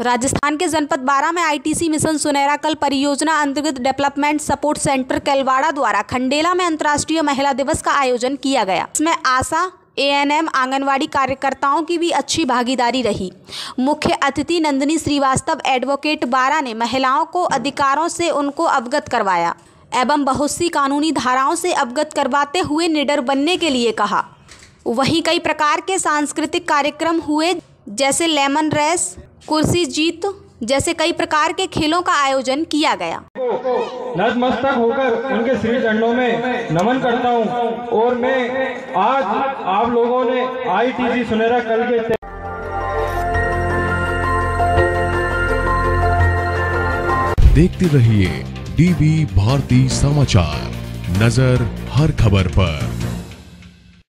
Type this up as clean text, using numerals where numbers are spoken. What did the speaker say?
राजस्थान के जनपद बारां में आईटीसी मिशन सुनहरा कल परियोजना अंतर्गत डेवलपमेंट सपोर्ट सेंटर केलवाड़ा द्वारा खंडेला में अंतर्राष्ट्रीय महिला दिवस का आयोजन किया गया। इसमें आशा, एएनएम, आंगनवाड़ी कार्यकर्ताओं की भी अच्छी भागीदारी रही। मुख्य अतिथि नंदिनी श्रीवास्तव, एडवोकेट बारां ने महिलाओं को अधिकारों से उनको अवगत करवाया एवं बहुत सी कानूनी धाराओं से अवगत करवाते हुए निडर बनने के लिए कहा। वहीं कई प्रकार के सांस्कृतिक कार्यक्रम हुए, जैसे लेमन रेस, कुर्सी जीत जैसे कई प्रकार के खेलों का आयोजन किया गया। नतमस्तक होकर उनके श्री चरणों में नमन करता हूं और मैं आज आप लोगों ने आईटीसी सुनहरा कल के देखते रहिए डीवी भारती समाचार, नजर हर खबर पर।